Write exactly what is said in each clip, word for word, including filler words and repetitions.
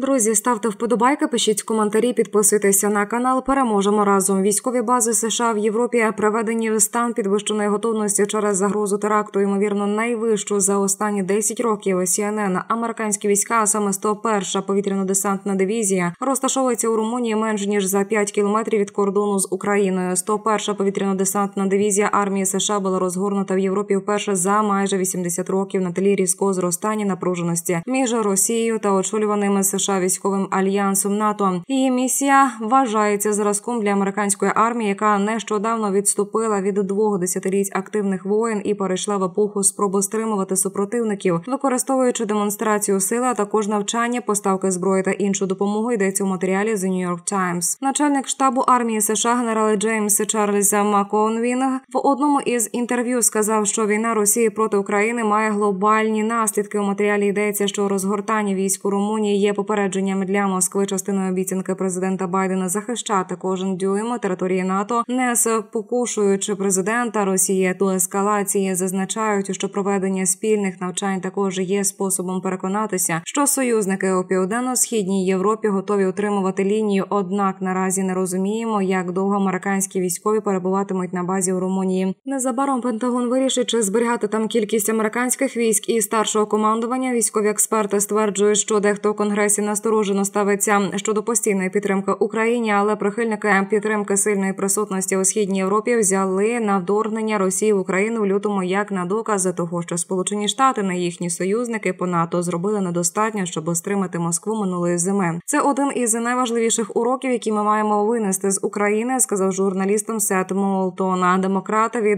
Друзі, ставте вподобайки, пишіть коментарі, підписуйтеся на канал. Переможемо разом. Військові бази США в Європі приведені в стан підвищеної готовності через загрозу теракту, ймовірно, найвищу за останні десять років. Сі Ен Ен. Американські війська, а саме сто перша повітряно-десантна дивізія, розташовується у Румунії менш ніж за п'ять кілометрів від кордону з Україною. сто перша повітряно-десантна дивізія армії США була розгорнута в Європі вперше за майже вісімдесят років на тлі різкого зростання напруженості між Росією та очолюваними США військовим альянсом НАТО. Її місія вважається зразком для американської армії, яка нещодавно відступила від двох десятиліть активних воєн і перейшла в епоху спроби стримувати супротивників, використовуючи демонстрацію сили, а також навчання, поставки зброї та іншу допомогу, йдеться у матеріалі The New York Times. Начальник штабу армії США генерал Джеймс Чарльз МакКонвін в одному із інтерв'ю сказав, що війна Росії проти України має глобальні наслідки. У матеріалі йдеться, що розгортання військ у Румунії є попередженням для Москви, частиною обіцянки президента Байдена захищати кожен дюйм території НАТО, не спокушуючи президента Росії до ескалації. Зазначають, що проведення спільних навчань також є способом переконатися, що союзники у Південно-Східній Європі готові утримувати лінію, однак наразі не розуміємо, як довго американські військові перебуватимуть на базі у Румунії. Незабаром Пентагон вирішить, чи зберігати там кількість американських військ і старшого командування. Військові експерти стверджують, що дехто у Конгресі насторожено ставиться щодо постійної підтримки Україні, але прихильники підтримки сильної присутності у Східній Європі взяли на вторгнення Росії в Україну в лютому як на докази того, що Сполучені Штати на їхні союзники по НАТО зробили недостатньо, щоб стримати Москву минулої зими. Це один із найважливіших уроків, які ми маємо винести з України, сказав журналістам Сет Молтона, демократа від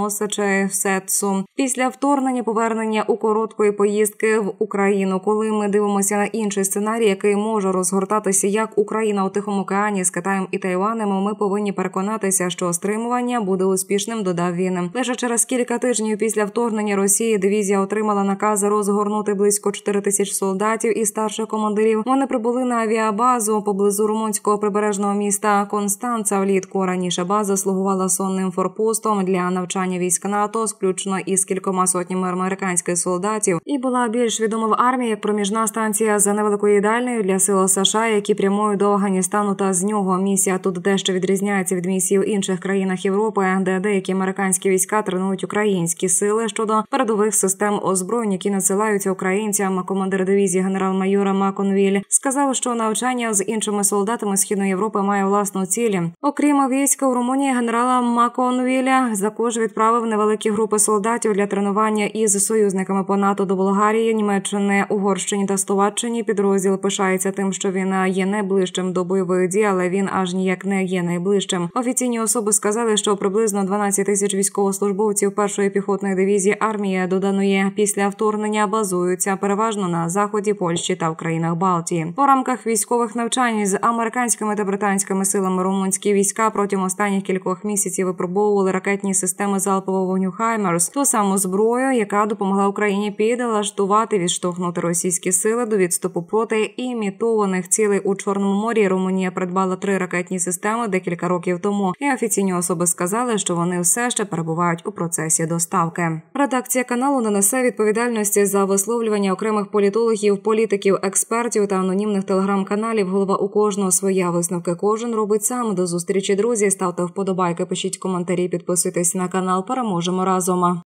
Масачусетсу. Після вторгнення повернення у короткої поїздки в Україну, коли ми дивимося на інший сценарій, який може розгортатися як Україна у Тихому океані з Китаєм і Тайванем, ми повинні переконатися, що стримування буде успішним, додав він. Лише через кілька тижнів після вторгнення Росії дивізія отримала накази розгорнути близько чотири тисяч солдатів і старших командирів. Вони прибули на авіабазу поблизу румунського прибережного міста Констанца влітку. Раніше база слугувала сонним форпостом для навчання військ НАТО, включно із кількома сотнями американських солдатів, і була більш відома в армії як проміжна станція за невеликою їдальнею для сил США, які прямують до Афганістану та з нього. Місія тут дещо відрізняється від місій в інших країнах Європи, де деякі американські війська тренують українські сили щодо передових систем озброєнь, які надсилаються українцям. Командир дивізії генерал-майор МакКонвіль сказав, що навчання з іншими солдатами Східної Європи має власну цілі. Окрім війська у Румунії, генерала МакКонвіля також відправив невеликі групи солдатів для тренування із союзниками по НАТО до Болгарії, Німеччини, Угорщині та Словаччині. Підрозділ пишається тим, що він є найближчим до бойової дії, але він аж ніяк не є найближчим. Офіційні особи сказали, що приблизно дванадцять тисяч військовослужбовців першої піхотної дивізії армії, доданої після вторгнення, базуються переважно на заході, Польщі та в країнах Балтії. У рамках військових навчань з американськими та британськими силами румунські війська протягом останніх кількох місяців випробовували ракетні системи залпового вогню «Хаймерс», ту саму зброю, яка допомогла Україні підлаштувати, відштовхнути російські сили до відступу проти імітованих цілей у Чорному морі. Румунія придбала три ракетні системи декілька років тому, і офіційні особи сказали, що вони все ще перебувають у процесі доставки. Редакція каналу не несе відповідальності за висловлювання окремих політологів, політиків, експертів та анонімних телеграм-каналів. Голова у кожного своя, висновки кожен робить сам. До зустрічі, друзі. Ставте вподобайки, пишіть коментарі, підписуйтесь на канал. Переможемо разом.